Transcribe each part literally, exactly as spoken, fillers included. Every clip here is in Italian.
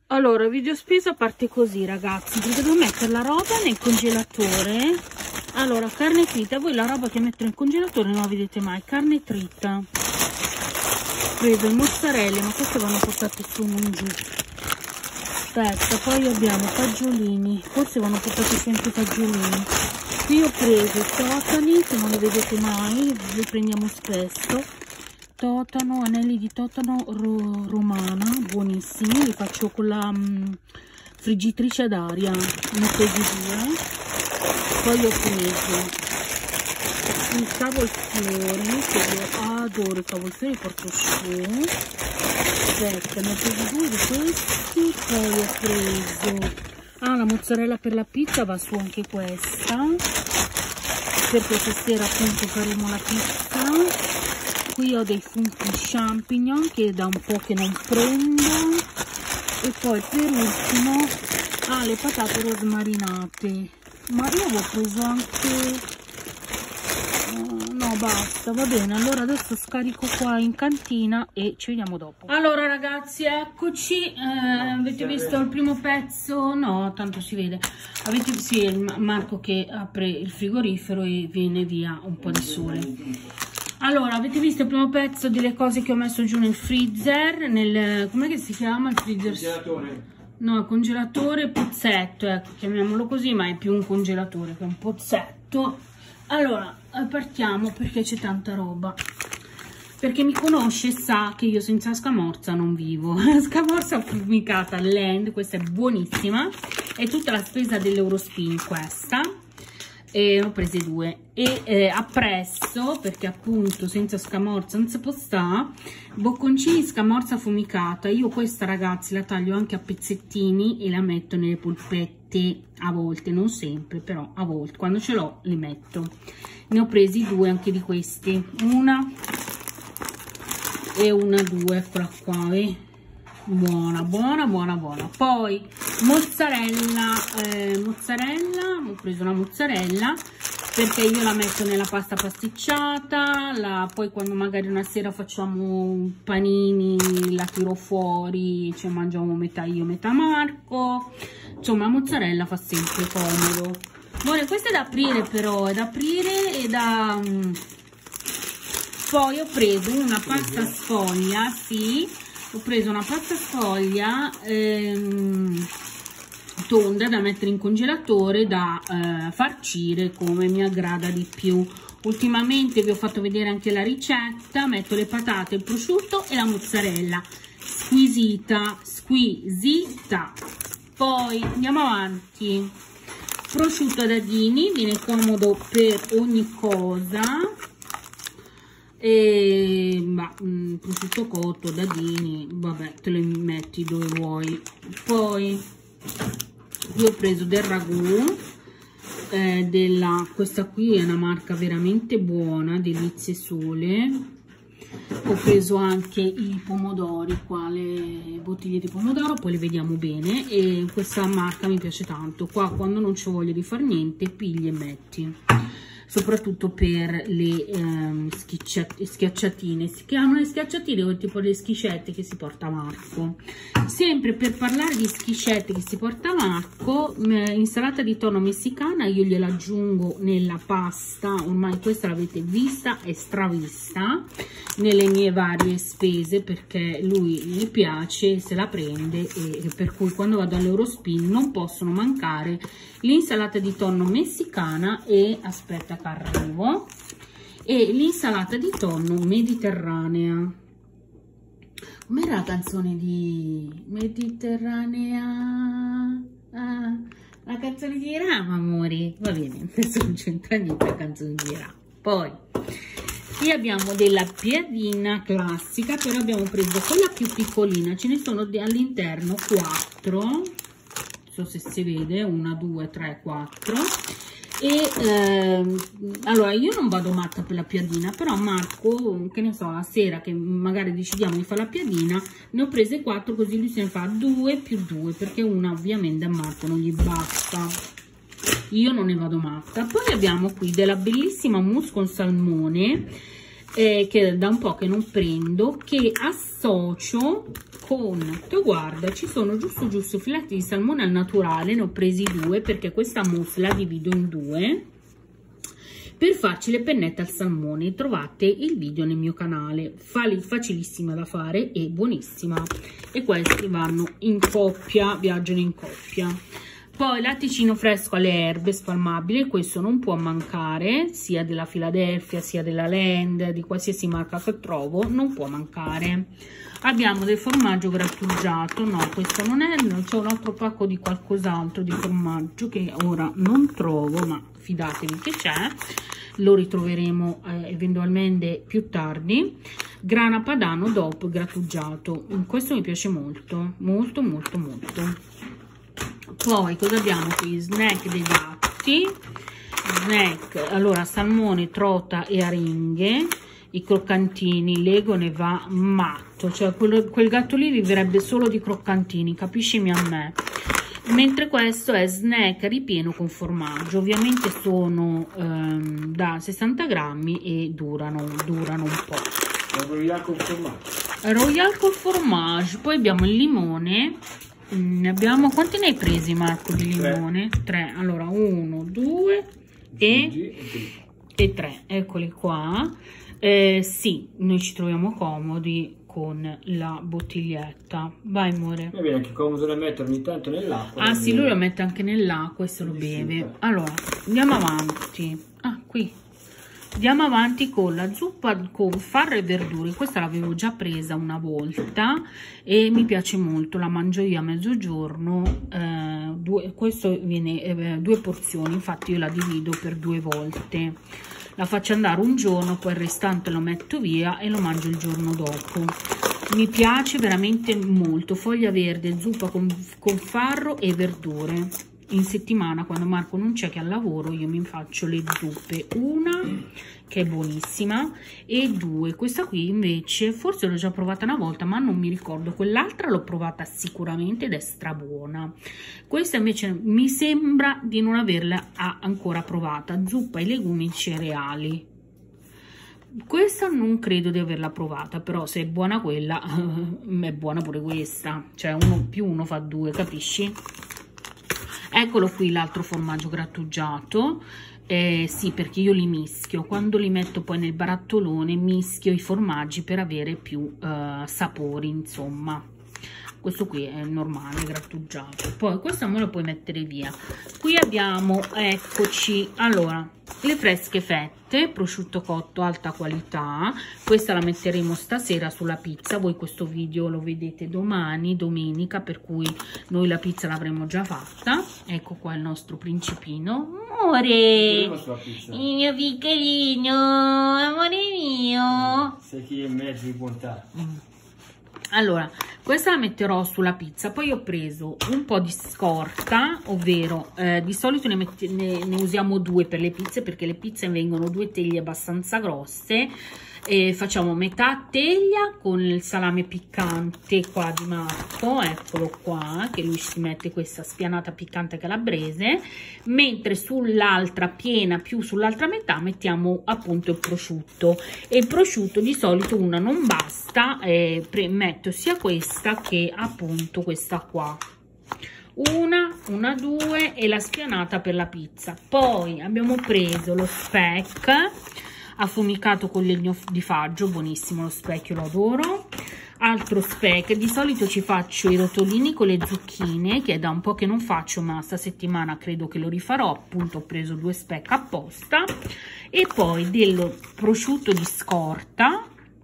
Allora, il video spesa parte così, ragazzi, perché devo mettere la roba nel congelatore. Allora, carne trita, voi la roba che metto nel congelatore non la vedete mai. Carne trita, ho preso il mozzarella, ma queste vanno portate su, non giù. Aspetta, poi abbiamo fagiolini, forse vanno portati sempre fagiolini. Qui ho preso i totani, che non li vedete mai, li prendiamo spesso. Totano, anelli di totano ro romana, buonissimi, li faccio con la mh, friggitrice ad aria, ne ho presi due. Poi ho preso il cavolfiore, che io adoro i cavolfiori, porto su. Aspetta, ne ho presi due di questi. Poi ho preso ah, la mozzarella per la pizza, va su anche questa, perché stasera appunto faremo la pizza. Qui ho dei funghi champignon che da un po' che non prendo. E poi per ultimo ah, le patate rosmarinate, ma io avevo preso anche uh, no basta, va bene. Allora adesso scarico qua in cantina e ci vediamo dopo. Allora ragazzi, eccoci. eh, avete visto il primo pezzo? No, tanto si vede. Avete sì, il Marco che apre il frigorifero e viene via un po' di sole. Allora, avete visto il primo pezzo delle cose che ho messo giù nel freezer, nel, com'è che si chiama il freezer? Congelatore. No, congelatore, pozzetto, ecco, chiamiamolo così, ma è più un congelatore che un pozzetto. Allora, partiamo perché c'è tanta roba. Perché mi conosce sa che io senza scamorza non vivo. Scamorza affumicata Land, questa è buonissima, è tutta la spesa dell'Eurospin questa. E ho prese due e eh, appresso, perché appunto senza scamorza non si può stare, bocconcini scamorza affumicata. Io questa ragazzi la taglio anche a pezzettini e la metto nelle polpette, a volte, non sempre, però a volte quando ce l'ho li metto. Ne ho presi due anche di questi, una e una, due, eccola qua, eh. Buona, buona, buona, buona. Poi mozzarella, eh, mozzarella, ho preso la mozzarella perché io la metto nella pasta pasticciata, la, poi quando magari una sera facciamo panini la tiro fuori, cioè mangiamo metà io, metà Marco. Insomma, la mozzarella fa sempre comodo. Buone, questa è da aprire però, è da aprire e da... Poi ho preso una pasta sfoglia, sì, ho preso una pasta sfoglia ehm, tonda da mettere in congelatore, da eh, farcire come mi aggrada di più. Ultimamente vi ho fatto vedere anche la ricetta, metto le patate, il prosciutto e la mozzarella, squisita, squisita. Poi andiamo avanti, prosciutto a dadini, viene comodo per ogni cosa. E ma mh, prosciutto cotto, dadini, vabbè, te lo metti dove vuoi. Poi io ho preso del ragù, eh, della, questa qui è una marca veramente buona, Delizie Sole. Ho preso anche i pomodori qua, le bottiglie di pomodoro, poi le vediamo bene, e questa marca mi piace tanto. Qua quando non c'ho voglia di fare niente pigli e metti, soprattutto per le ehm, schiacciatine, si chiamano le schiacciatine o tipo le schiscette che si porta Marco. Sempre per parlare di schiscette che si porta Marco, insalata di tonno messicana, io gliela aggiungo nella pasta, ormai questa l'avete vista e stravista nelle mie varie spese, perché lui gli piace, se la prende, e per cui quando vado all'Eurospin non possono mancare l'insalata di tonno messicana e, aspetta che arrivo, e l'insalata di tonno mediterranea. Com'era la canzone di Mediterranea? Ah, la canzone di Rama, amori. Va bene, adesso non c'entra niente la canzone di Rama. Poi qui abbiamo della piadina classica, però abbiamo preso quella più piccolina, ce ne sono all'interno quattro, non so se si vede, una, due, tre, quattro. E ehm, allora io non vado matta per la piadina, però Marco, che ne so, la sera che magari decidiamo di fare la piadina, ne ho prese quattro, così lui se ne fa due più due, perché una ovviamente a Marco non gli basta, io non ne vado matta. Poi abbiamo qui della bellissima mousse con salmone, eh, che da un po' che non prendo, che associo con, tu guarda, ci sono giusto giusto filetti di salmone al naturale, ne ho presi due perché questa mousse la divido in due per farci le pennette al salmone. Trovate il video nel mio canale, facilissima da fare e buonissima, e questi vanno in coppia, viaggiano in coppia. Poi latticino fresco alle erbe spalmabile, questo non può mancare, sia della Philadelphia sia della Land, di qualsiasi marca che trovo non può mancare. Abbiamo del formaggio grattugiato, no questo non è, c'è un altro pacco di qualcos'altro di formaggio che ora non trovo, ma fidatevi che c'è, lo ritroveremo eh, eventualmente più tardi. Grana padano D O P grattugiato, questo mi piace molto, molto molto molto. Poi cosa abbiamo qui? Snack dei gatti, snack, allora salmone, trota e aringhe, i croccantini, Lego ne va matto, cioè quello, quel gatto lì vivrebbe solo di croccantini, capiscimi a me. Mentre questo è snack ripieno con formaggio, ovviamente sono ehm, da sessanta grammi e durano, durano un po'. Royal con formaggio. Royal con formaggio. Poi abbiamo il limone, ne abbiamo, quanti ne hai presi Marco di limone? Tre, tre. Allora uno, due e, e tre, eccoli qua. Eh, sì, noi ci troviamo comodi con la bottiglietta. Vai amore. Va bene, anche comodo da mettere ogni tanto nell'acqua. Ah sì, lui lo mette anche nell'acqua e se lo beve. Allora, andiamo avanti. Ah, qui. Andiamo avanti con la zuppa con farro e verdure. Questa l'avevo già presa una volta e mi piace molto, la mangio io a mezzogiorno. Eh, due, questo viene eh, due porzioni, infatti io la divido per due volte. La faccio andare un giorno, poi il restante lo metto via e lo mangio il giorno dopo. Mi piace veramente molto. Foglia verde, zuppa con, con farro e verdure. In settimana, quando Marco non c'è che è al lavoro, io mi faccio le zuppe. Una che è buonissima e due, questa qui invece forse l'ho già provata una volta ma non mi ricordo, quell'altra l'ho provata sicuramente ed è strabuona. Questa invece mi sembra di non averla ancora provata, zuppa ai legumi e cereali. Questa non credo di averla provata, però se è buona quella è buona pure questa, cioè uno più uno fa due, capisci? Eccolo qui l'altro formaggio grattugiato. Eh, sì, perché io li mischio, quando li metto poi nel barattolone mischio i formaggi per avere più eh, sapori, insomma. Questo qui è normale, grattugiato. Poi questo me lo puoi mettere via. Qui abbiamo, eccoci, allora, le fresche fette, prosciutto cotto alta qualità. Questa la metteremo stasera sulla pizza. Voi questo video lo vedete domani, domenica, per cui noi la pizza l'avremo già fatta. Ecco qua il nostro principino. Amore, il mio piccolino, amore mio. Sei chi è mezzo di bontà. Mm. Allora, questa la metterò sulla pizza. Poi ho preso un po' di scorta, ovvero eh, di solito ne, ne, ne usiamo due per le pizze, perché le pizze vengono due teglie abbastanza grosse. E facciamo metà teglia con il salame piccante qua di Marco, eccolo qua, che lui si mette questa spianata piccante calabrese, mentre sull'altra piena, più sull'altra metà, mettiamo appunto il prosciutto. E il prosciutto di solito una non basta, eh, metto sia questa che appunto questa qua. Una, una, due e la spianata per la pizza. Poi abbiamo preso lo speck affumicato con legno di faggio, buonissimo lo speck, lo adoro. Altro speck, di solito ci faccio i rotolini con le zucchine, che è da un po' che non faccio, ma sta settimana credo che lo rifarò, appunto ho preso due speck apposta. E poi dello prosciutto di scorta,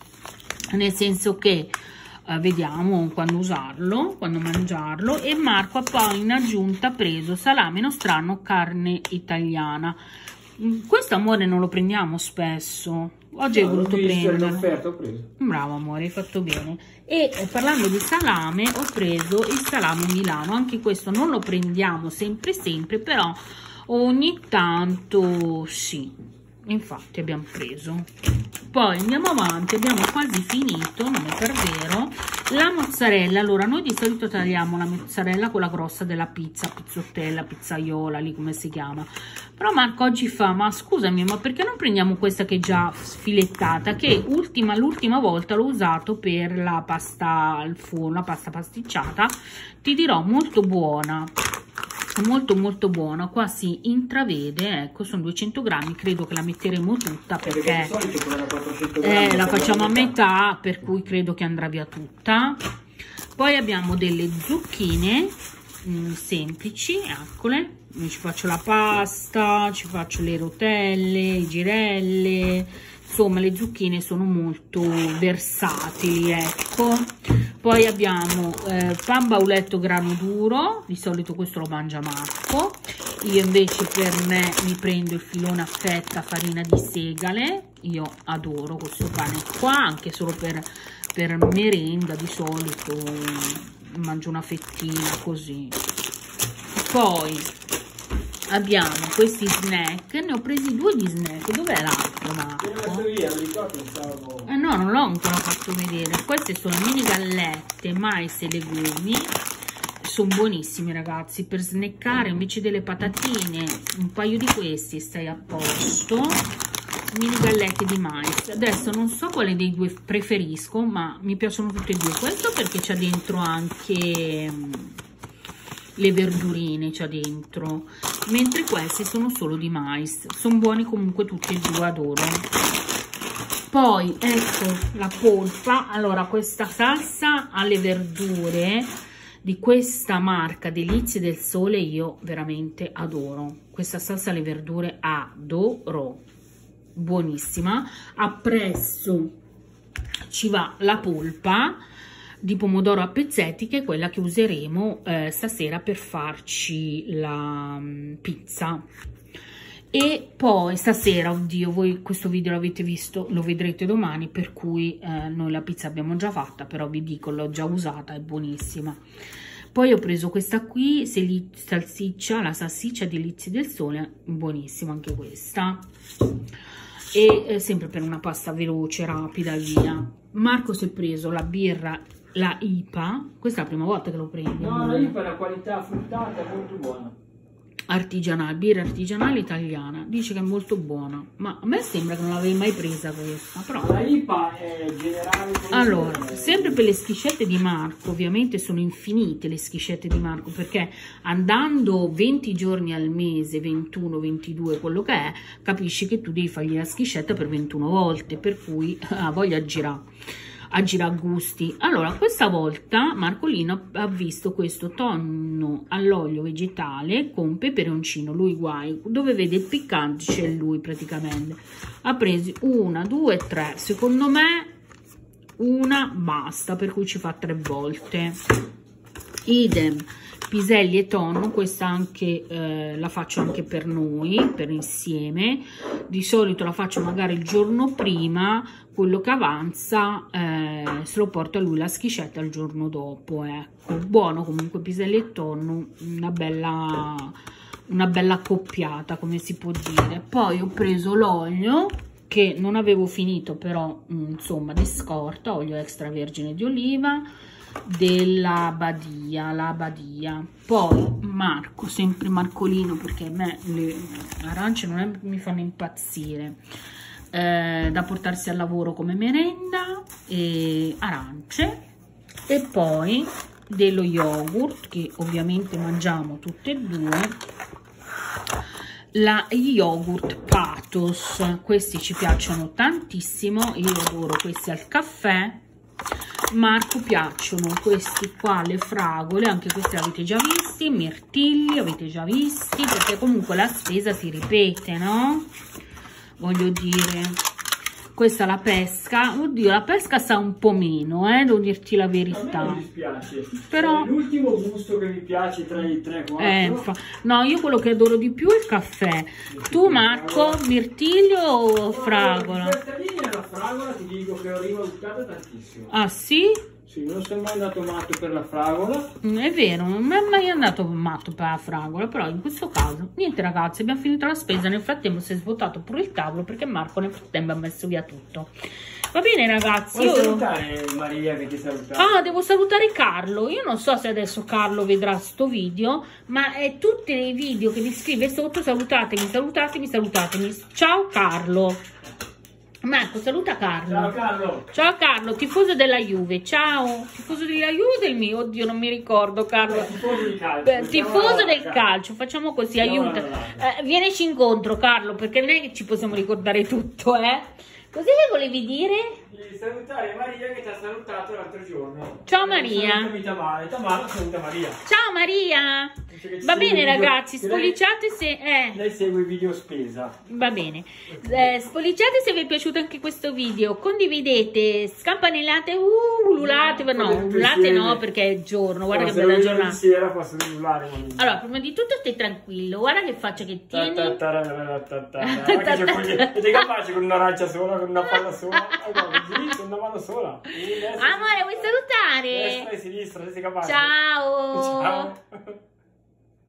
nel senso che eh, vediamo quando usarlo, quando mangiarlo. E Marco ha poi in aggiunta preso salame nostrano, carne italiana. Questo amore non lo prendiamo spesso, oggi no, hai voluto prenderlo. Bravo amore, hai fatto bene. E eh, parlando di salame, ho preso il salame Milano, anche questo non lo prendiamo sempre sempre, però ogni tanto sì, infatti abbiamo preso. Poi andiamo avanti, abbiamo quasi finito, non è per vero, La mozzarella, allora noi di solito tagliamo la mozzarella quella grossa della pizza, pizzottella, pizzaiola, lì come si chiama. Però Marco oggi fa, ma scusami, ma perché non prendiamo questa che è già sfilettata, che ultima, l'ultima volta l'ho usato per la pasta al forno, la pasta pasticciata, ti dirò molto buona. Molto molto buona, qua si intravede, ecco, sono duecento grammi, credo che la metteremo tutta perché, perché eh, la facciamo a metà, per cui credo che andrà via tutta. Poi abbiamo delle zucchine mh, semplici, eccole, io ci faccio la pasta, ci faccio le rotelle, i girelle, insomma le zucchine sono molto versatili, ecco. Poi abbiamo eh, pan bauletto grano duro, di solito questo lo mangia Marco, io invece per me mi prendo il filone a fetta farina di segale, io adoro questo pane qua, anche solo per, per merenda di solito mangio una fettina così. Poi abbiamo questi snack, ne ho presi due di snack, dov'è l'altro Marco? Eh no, non l'ho ancora fatto vedere. Queste sono mini gallette, mais e legumi, sono buonissimi ragazzi, per snackare invece delle patatine, un paio di questi stai a posto. Mini gallette di mais, adesso non so quale dei due preferisco, ma mi piacciono tutte e due. Questo perché c'è dentro anche le verdurine, c'è dentro, mentre questi sono solo di mais, sono buoni comunque tutti e due, adoro. Poi ecco la polpa, allora questa salsa alle verdure di questa marca Delizie del Sole io veramente adoro, questa salsa alle verdure adoro, buonissima. Appresso ci va la polpa di pomodoro a pezzetti, che è quella che useremo eh, stasera per farci la um, pizza. E poi stasera, oddio, voi questo video l'avete visto, lo vedrete domani, per cui eh, noi la pizza abbiamo già fatta, però vi dico, l'ho già usata, è buonissima. Poi ho preso questa qui, salsiccia, la salsiccia Delizie del Sole, buonissima anche questa. E eh, sempre per una pasta veloce, rapida, via. Marco si è preso la birra, la I P A, questa è la prima volta che lo prendo. No, la I P A è una qualità fruttata molto buona. Artigianale, birra artigianale italiana, dice che è molto buona, ma a me sembra che non l'avevi mai presa questa, però. La I P A è generale. Allora, sempre per le schiscette di Marco, ovviamente sono infinite le schiscette di Marco, perché andando venti giorni al mese, ventuno, ventidue, quello che è, capisci che tu devi fargli la schiscetta per ventuno volte, per cui ha voglia a girare. a girare a gusti. Allora questa volta Marcolino ha visto questo tonno all'olio vegetale con peperoncino, lui guai, dove vede il piccante c'è lui praticamente. Ha preso una, due, tre, secondo me una basta, per cui ci fa tre volte. Idem piselli e tonno, questa anche eh, la faccio anche per noi, per insieme. Di solito la faccio magari il giorno prima, quello che avanza eh, se lo porto a lui la schiscetta il giorno dopo, ecco. Buono comunque piselli e tonno, una bella una bella accoppiata, come si può dire. Poi ho preso l'olio che non avevo finito, però insomma di scorta, olio extravergine di oliva della Badia, la Badia. Poi Marco, sempre Marcolino, perché a me le arance non è, mi fanno impazzire, eh, da portarsi al lavoro come merenda, e arance. E poi dello yogurt, che ovviamente mangiamo tutte e due, la yogurt Pathos, questi ci piacciono tantissimo, io adoro questi al caffè. Marco piacciono questi qua, le fragole, anche questi li avete già visti, mirtilli avete già visti, perché comunque la spesa si ripete, no? Voglio dire, questa la pesca, oddio la pesca sa un po' meno, eh, devo dirti la verità. A me mi dispiace, però l'ultimo gusto che mi piace tra i tre quattro. Eh, no, io quello che adoro di più è il caffè. Tu Marco, mirtillo o fragola? Questa linea la fragola ti dico che ho rivalutato tantissimo. Ah sì? Sì, non sono mai andato matto per la fragola. Mm, è vero, non è mai andato matto per la fragola, però in questo caso, niente ragazzi, abbiamo finito la spesa, nel frattempo si è svuotato pure il tavolo perché Marco nel frattempo ha messo via tutto. Va bene ragazzi, Vuoi io... salutare Maria che ti saluta? Ah, devo salutare Carlo. Io non so se adesso Carlo vedrà sto video, ma è tutti i video che mi scrive sotto, salutatemi, salutatemi, salutatemi. Ciao Carlo. Marco, saluta Carlo. Ciao Carlo. Ciao Carlo, tifoso della Juve. Ciao. Tifoso della Juve o del mio? Oddio, non mi ricordo Carlo. Eh, tifoso di calcio. Beh, tifoso del calcio. calcio, facciamo così, Andiamo aiuta. alla Eh, vienici incontro Carlo, perché non è che ci possiamo ricordare tutto, eh. Cos'è che volevi dire? Di salutare Maria che ti ha salutato l'altro giorno. Ciao Maria. Salutami Tamara. Tamara saluta Maria. Ciao Maria. Dice Va ci bene segue i video- ragazzi, che lei- spolliciate se... Eh. Lei segue i video spesa. Va bene, eh, spolliciate se vi è piaciuto anche questo video, condividete, scampanellate, uh, ululate, no, Fate tutti ululate insieme. no perché è giorno, guarda No, che se bella lo vedo giornata. di sera posso ululare. Allora, prima di tutto stai tranquillo, guarda che faccia che tieni. Siete capaci con un'arancia sola, con una palla sola? Ah, no, così, con una mano sola. Amore, vuoi salutare? Destra e sinistra, siete capaci? Ciao! Ciao.